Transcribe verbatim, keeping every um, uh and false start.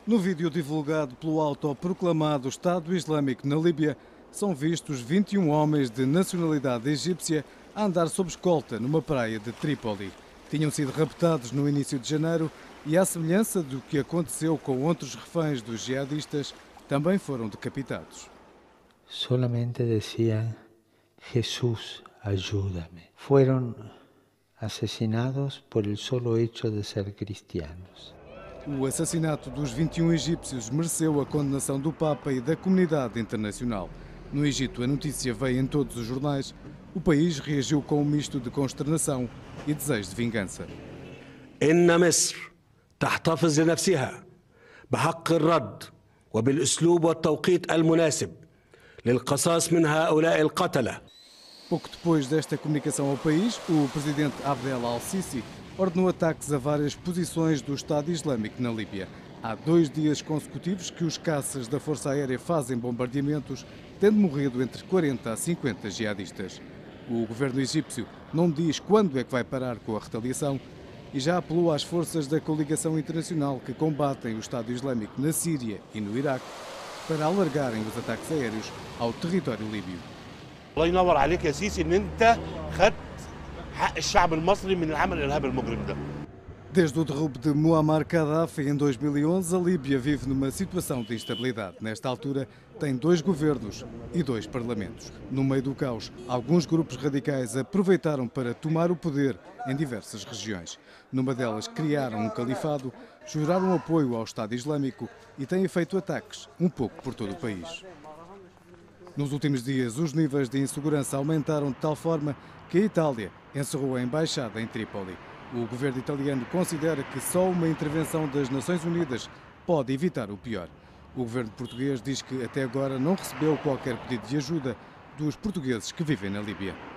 No vídeo divulgado pelo autoproclamado Estado Islâmico na Líbia, são vistos vinte e um homens de nacionalidade egípcia a andar sob escolta numa praia de Trípoli. Tinham sido raptados no início de janeiro e, à semelhança do que aconteceu com outros reféns dos jihadistas, também foram decapitados. Solamente decían: Jesús, ayúdame. Fueron asesinados por el solo hecho de ser cristianos. O assassinato dos vinte e um egípcios mereceu a condenação do Papa e da comunidade internacional. No Egito, a notícia veio em todos os jornais. O país reagiu com um misto de consternação e desejo de vingança. إن مصر تحتفظ لنفسها بحق الرد وبالأسلوب والتوقيت المناسب للقصاص من هؤلاء القتلة. Pouco depois desta comunicação ao país, o presidente Abdel al-Sisi ordenou ataques a várias posições do Estado Islâmico na Líbia. Há dois dias consecutivos que os caças da Força Aérea fazem bombardeamentos, tendo morrido entre quarenta a cinquenta jihadistas. O governo egípcio não diz quando é que vai parar com a retaliação e já apelou às forças da coligação internacional que combatem o Estado Islâmico na Síria e no Iraque para alargarem os ataques aéreos ao território líbio. الله ينور عليك يا سيسي ان انت خدت حق الشعب المصري من العمل الارهابي المجرم ده. Desde o derrube de Muammar Gaddafi em dois mil e onze, a Líbia vive numa situação de instabilidade. Nesta altura, tem dois governos e dois parlamentos. No meio do caos, alguns grupos radicais aproveitaram para tomar o poder em diversas regiões. Numa delas, criaram um califado, juraram apoio ao Estado Islâmico e têm feito ataques um pouco por todo o país. Nos últimos dias, os níveis de insegurança aumentaram de tal forma que a Itália encerrou a embaixada em Trípoli. O governo italiano considera que só uma intervenção das Nações Unidas pode evitar o pior. O governo português diz que até agora não recebeu qualquer pedido de ajuda dos portugueses que vivem na Líbia.